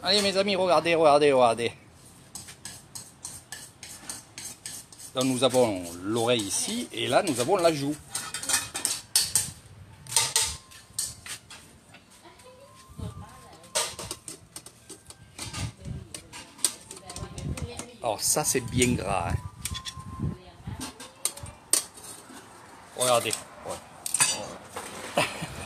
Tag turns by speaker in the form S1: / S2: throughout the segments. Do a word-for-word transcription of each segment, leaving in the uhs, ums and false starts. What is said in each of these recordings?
S1: Allez mes amis, regardez, regardez, regardez. Donc nous avons l'oreille ici et là nous avons la joue. Alors ça c'est bien gras. Hein. Regardez. Ouais.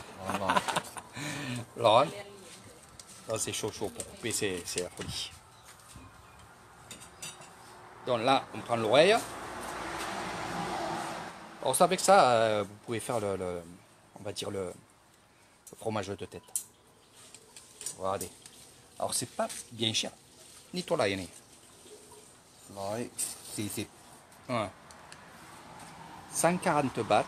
S1: Alors, hein, c'est chaud chaud pour couper, c'est la folie. Donc là on prend l'oreille. Alors avec ça, euh, vous pouvez faire le, le, on va dire le, le fromage de tête. Regardez. Alors c'est pas bien cher. Ni toi là, Yannick. Ouais, c'est ouais. cent quarante bahts.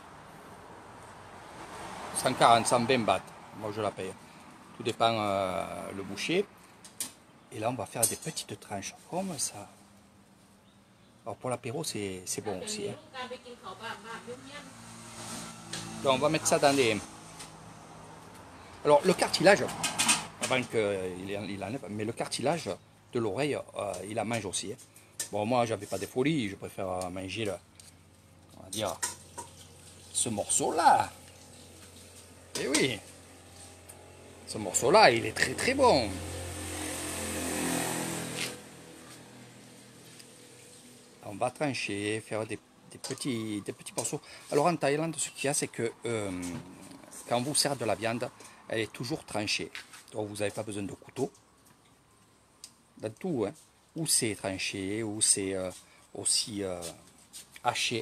S1: cent quarante, cent vingt bahts. Moi je la paye. Tout dépend euh, le boucher. Et là on va faire des petites tranches comme ça. Alors pour l'apéro c'est bon aussi. Hein. Donc on va mettre ça dans les... Alors le cartilage, avant qu'il il enlève, mais le cartilage de l'oreille, euh, il la mange aussi. Hein. Bon moi j'avais pas de folie, je préfère manger le, on va dire, ce morceau là. Et oui, ce morceau là il est très très bon. On va trancher, faire des, des, petits, des petits morceaux. Alors en Thaïlande, ce qu'il y a, c'est que euh, quand on vous sert de la viande, elle est toujours tranchée. Donc vous n'avez pas besoin de couteau. Dans tout, hein. Ou c'est tranché, ou c'est euh, aussi euh, haché.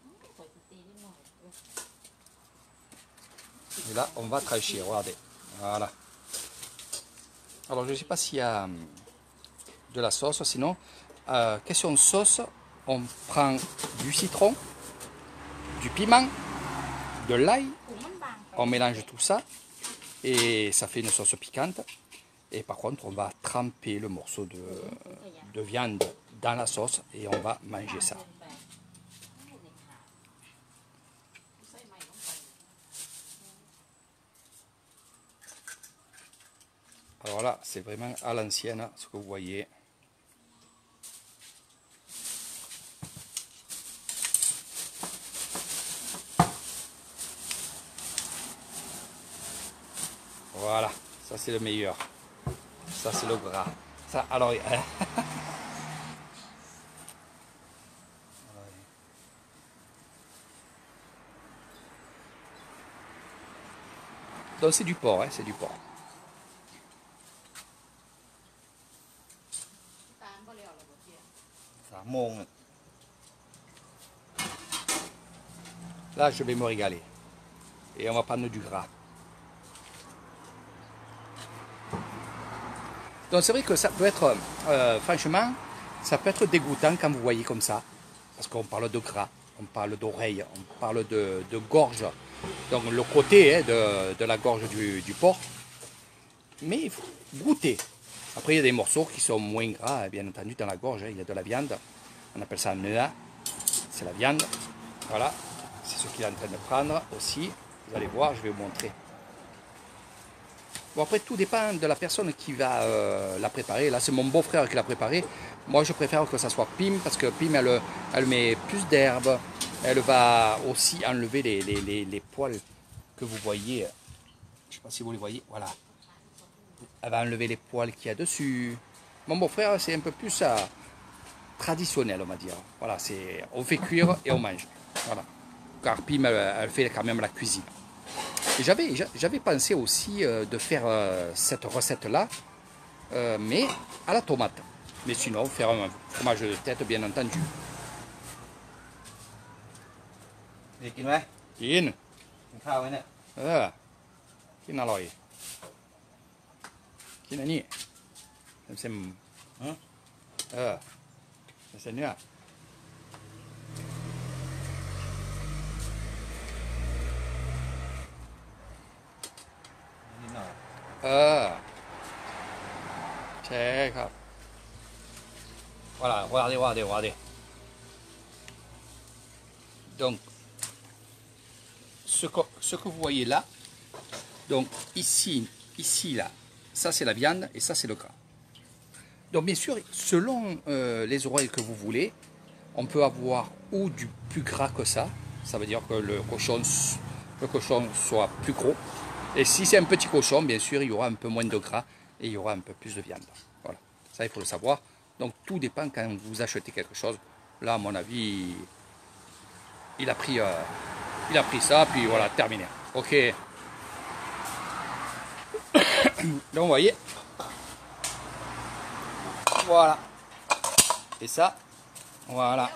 S1: Et là, on va trancher, regardez. Voilà. Alors je ne sais pas s'il y a de la sauce, sinon, euh, question sauce. On prend du citron, du piment, de l'ail, on mélange tout ça et ça fait une sauce piquante. Et par contre, on va tremper le morceau de, de viande dans la sauce et on va manger ça. Alors là, c'est vraiment à l'ancienne ce que vous voyez. Voilà, ça c'est le meilleur. Ça c'est le gras. Ça, alors, donc c'est du porc, hein, c'est du porc. Là, je vais me régaler. Et on va prendre du gras. Donc c'est vrai que ça peut être, euh, franchement, ça peut être dégoûtant quand vous voyez comme ça. Parce qu'on parle de gras, on parle d'oreille, on parle de, de gorge. Donc le côté hein, de, de la gorge du, du porc. Mais il faut goûter. Après il y a des morceaux qui sont moins gras, bien entendu, dans la gorge. Hein, il y a de la viande. On appelle ça un nea. C'est la viande. Voilà. C'est ce qu'il est en train de prendre aussi. Vous allez voir, je vais vous montrer. Bon après tout dépend de la personne qui va euh, la préparer. Là c'est mon beau-frère qui l'a préparé. Moi je préfère que ça soit Pim parce que Pim elle, elle met plus d'herbe. Elle va aussi enlever les, les, les, les poils que vous voyez. Je ne sais pas si vous les voyez. Voilà. Elle va enlever les poils qu'il y a dessus. Mon beau-frère c'est un peu plus euh, traditionnel on va dire. Voilà, c'est on fait cuire et on mange. Voilà. Car Pim elle, elle fait quand même la cuisine. J'avais j'avais pensé aussi euh, de faire euh, cette recette-là, euh, mais à la tomate. Mais sinon, faire un fromage de tête, bien entendu.
S2: Vousกินไหม
S1: กิน
S2: กินข้าวไหมเนี่ย
S1: เออกินอร่อยกินอันนี้เส้นเออเส้นเนื้อ เออใช่ครับ voilà regardez regardez regardez donc ce que, ce que vous voyez là donc ici ici là ça c'est la viande et ça c'est le gras. Donc bien sûr, selon euh, les oreilles que vous voulez, on peut avoir ou du plus gras que ça, ça veut dire que le cochon, le cochon soit plus gros. Et si c'est un petit cochon, bien sûr, il y aura un peu moins de gras et il y aura un peu plus de viande. Voilà, ça il faut le savoir. Donc tout dépend quand vous achetez quelque chose. Là, à mon avis, il a pris, euh, il a pris ça, puis voilà, terminé. Ok. Donc vous voyez. Voilà. Et ça, voilà.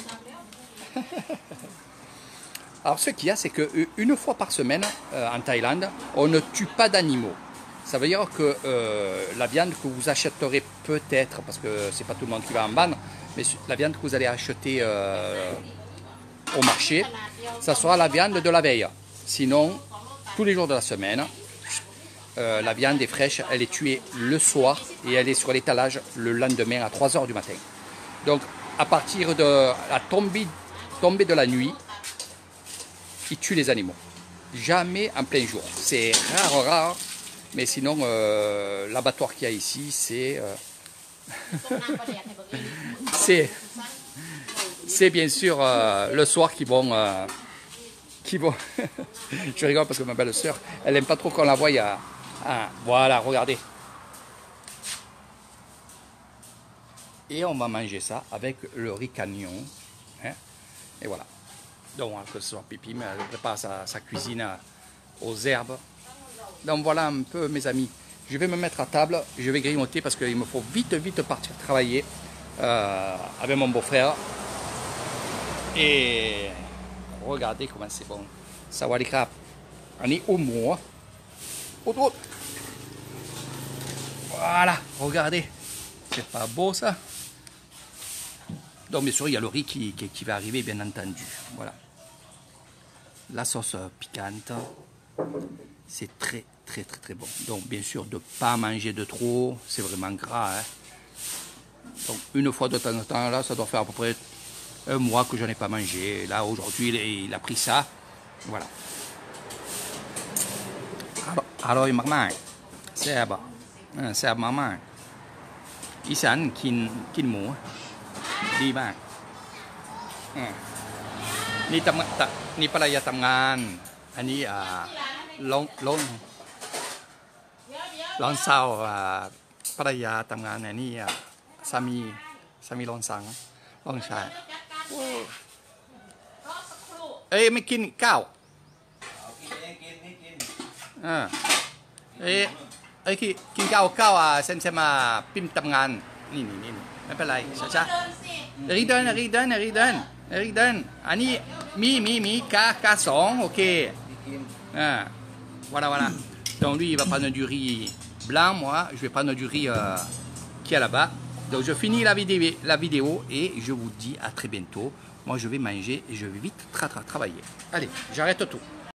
S1: Alors ce qu'il y a, c'est qu'une fois par semaine, euh, en Thaïlande, on ne tue pas d'animaux. Ça veut dire que euh, la viande que vous achèterez peut-être, parce que c'est pas tout le monde qui va en vendre, mais la viande que vous allez acheter euh, au marché, ça sera la viande de la veille. Sinon, tous les jours de la semaine, euh, la viande est fraîche, elle est tuée le soir et elle est sur l'étalage le lendemain à trois heures du matin. Donc à partir de la tombée, tombée de la nuit, ils tuent les animaux. Jamais en plein jour. C'est rare, rare. Mais sinon, euh, l'abattoir qu'il y a ici, c'est... Euh, c'est... C'est bien sûr euh, le soir qu'ils vont... Euh, qui vont je rigole parce que ma belle-sœur, elle n'aime pas trop qu'on la voie. À, à, voilà, regardez. Et on va manger ça avec le riz cagnon. Hein, et voilà. Donc, que ce soit Pipi, mais elle prépare sa, sa cuisine aux herbes. Donc voilà un peu mes amis. Je vais me mettre à table, je vais grignoter parce qu'il me faut vite vite partir travailler euh, avec mon beau-frère. Et regardez comment c'est bon. Sawadee-krap. On est au mois. Voilà, regardez. C'est pas beau ça? Donc bien sûr il y a le riz qui, qui, qui va arriver bien entendu. Voilà. La sauce piquante. C'est très très très très bon. Donc bien sûr de ne pas manger de trop, c'est vraiment gras. Hein. Donc une fois de temps en temps, là ça doit faire à peu près un mois que je n'ai pas mangé. Là aujourd'hui il, il a pris ça. Voilà. Alors il m'a c'est bon. C'est maman. Isan kin kin mu. Di mạc. นี่ทำนี่ภรรยาทำงานอันนี้อ่าลงลงลองเศร้าอ่าภรรยาทำงานอันนี้อ่ะสามีสามีลองสั่งลองใช้เอ้ยไม่กินข้าวอ่าเอ้ยเอ้ยกินข้าวข้าวอ่ะเซนเซมาปิ้มทำงานนี่นี่นี่ไม่เป็นไรช้าๆรีเดินรีเดินรีเดินรีเดินอันนี้มีมีมีกากาสองโอเคอ่า voilà voilà donc lui il va prendre du riz blanc moi je vais prendre du riz euh, qui est là-bas donc je finis la vidéo la vidéo et je vous dis à très bientôt. Moi je vais manger et je vais vite tra tra travailler. Allez, j'arrête tout.